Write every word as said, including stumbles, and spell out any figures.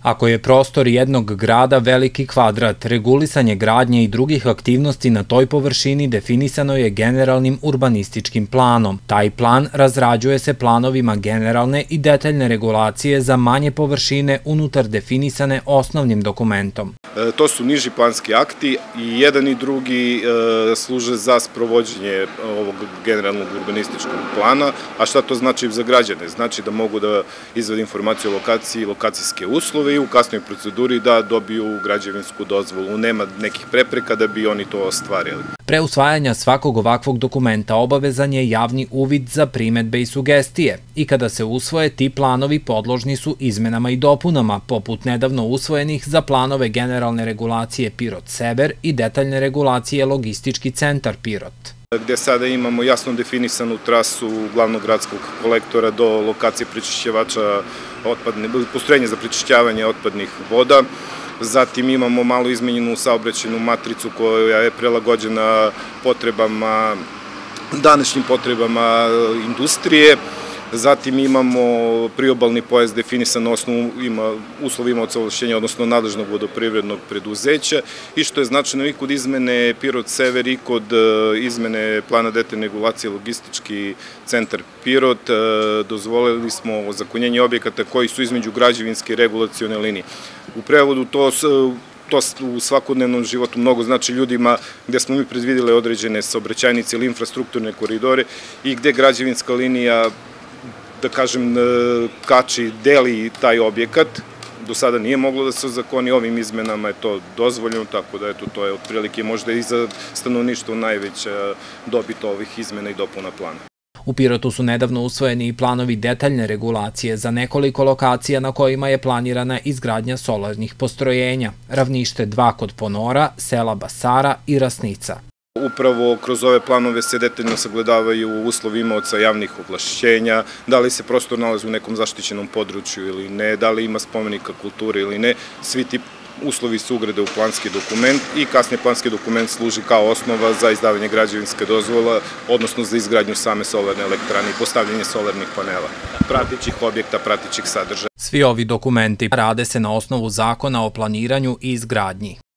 Ako je prostor jednog grada veliki kvadrat, regulisanje gradnje i drugih aktivnosti na toj površini definisano je generalnim urbanističkim planom. Taj plan razrađuje se planovima generalne i detaljne regulacije za manje površine unutar definisane osnovnim dokumentom. To su niži planski akti i jedan i drugi služe za sprovođenje ovog generalnog urbanističkog plana. A šta to znači za građane? Znači da mogu da izvede informaciju o lokaciji, lokacijske uslove i u kasnoj proceduri da dobiju građevinsku dozvolu. Nema nekih prepreka da bi oni to ostvarili. Pre usvajanja svakog ovakvog dokumenta obavezan je javni uvid za primedbe i sugestije i kada se usvoje, ti planovi podložni su izmenama i dopunama, poput nedavno usvojenih za planove generalne regulacije Pirot-Sever i detaljne regulacije Logistički centar Pirot. Gde sada imamo jasno definisanu trasu glavnog gradskog kolektora do lokacije prečišćavača postrojenja za prečišćavanje otpadnih voda. Zatim imamo malo izmenjenu saobraćajnu matricu koja je prilagođena potrebama, današnjim potrebama industrije. Zatim imamo priobalni pojas definisan na osnovu uslovima od ovlašćenja, odnosno nadležnog vodoprivrednog preduzeća i što je značajno i kod izmene Pirot-Sever i kod izmene plana detaljne regulacije Logistički centar Pirot dozvolili smo ozakonjenje objekata koji su između građevinske i regulacione linije. U prevodu to To u svakodnevnom životu mnogo znači ljudima gde smo mi predvideli određene saobraćajnice ili infrastrukturne koridore i gde građevinska linija, da kažem, kači, deli taj objekat. Do sada nije moglo da se ozakoni, ovim izmenama je to dozvoljeno, tako da eto, to je otprilike možda i za stanovništvo najveća dobit ovih izmena i dopuna plana. U Pirotu su nedavno usvojeni i planovi detaljne regulacije za nekoliko lokacija na kojima je planirana izgradnja solarnih postrojenja, Ravnište dva kod Ponora, sela Basara i Rasnica. Upravo kroz ove planove se detaljno sagledavaju uslovi imaoca javnih ovlašćenja, da li se prostor nalazi u nekom zaštićenom području ili ne, da li ima spomenika kulture ili ne, svi ti uslovi se ugrade u planski dokument i kasnije planski dokument služi kao osnova za izdavanje građevinske dozvola, odnosno za izgradnju same solarne elektrane i postavljanje solarnih panela, pratećih objekta, pratećih sadržaja. Svi ovi dokumenti rade se na osnovu Zakona o planiranju i izgradnji.